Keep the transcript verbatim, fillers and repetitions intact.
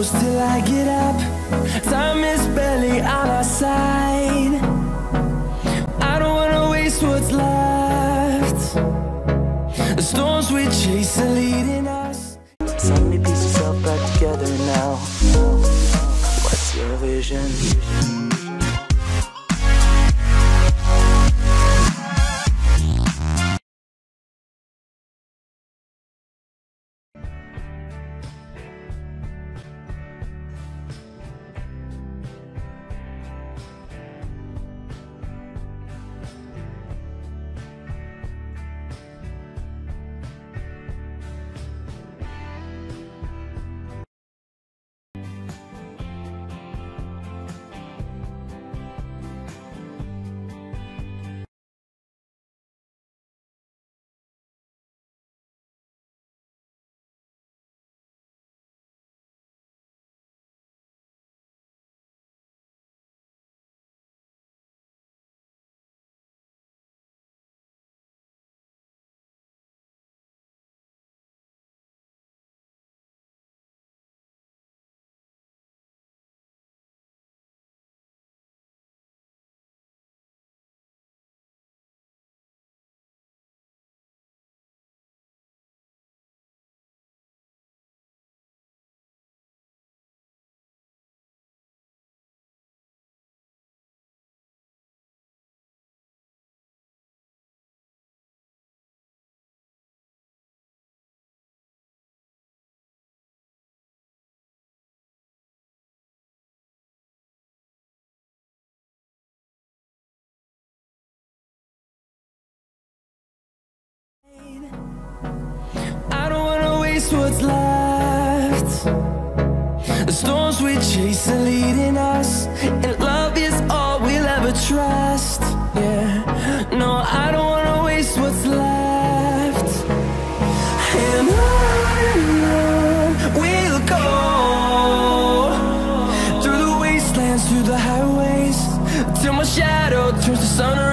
till I get up. Time is barely on our side. I don't wanna waste what's left. The storms we chase are leading us. Suddenly piece yourself back together now. What's your vision? I don't wanna waste what's left. The storms we chase are leading us, and love is all we'll ever trust. Yeah, no, I don't wanna waste what's left. And on we'll go, through the wastelands, through the highways, till my shadow turns to sun rays.